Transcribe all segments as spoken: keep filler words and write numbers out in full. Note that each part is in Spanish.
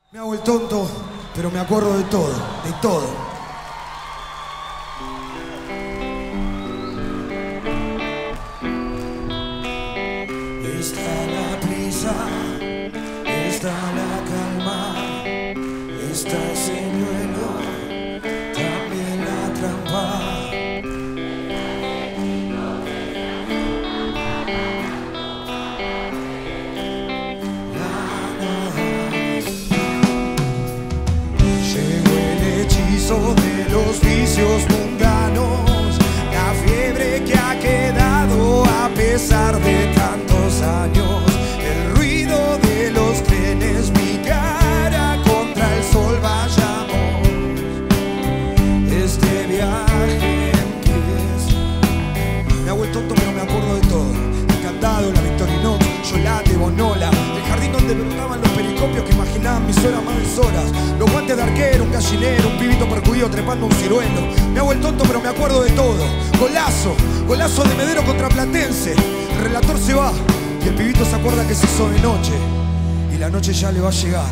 Me hago el tonto, pero me acuerdo de todo, de todo. Está la prisa, está la calma, está el señuelo, también la trampa. De los vicios mundanos, la fiebre que ha quedado a pesar de tantos años, el ruido de los trenes, mi cara contra el sol, vayamos, este viaje empieza. Me hago el tonto pero me acuerdo de todo, el candado, la Victorinox, Yolate, Bonola, el jardín donde brotaban los pericopios que imaginaban mis horas más de horas, los guantes de arquero, un gallinero, un pibito percudido trepando un ciruelo. Me hago el tonto pero me acuerdo de todo. Golazo, golazo de Medero contra Platense. El relator se va y el pibito se acuerda que se hizo de noche y la noche ya le va a llegar.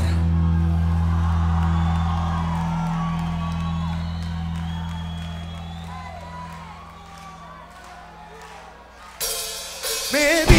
Me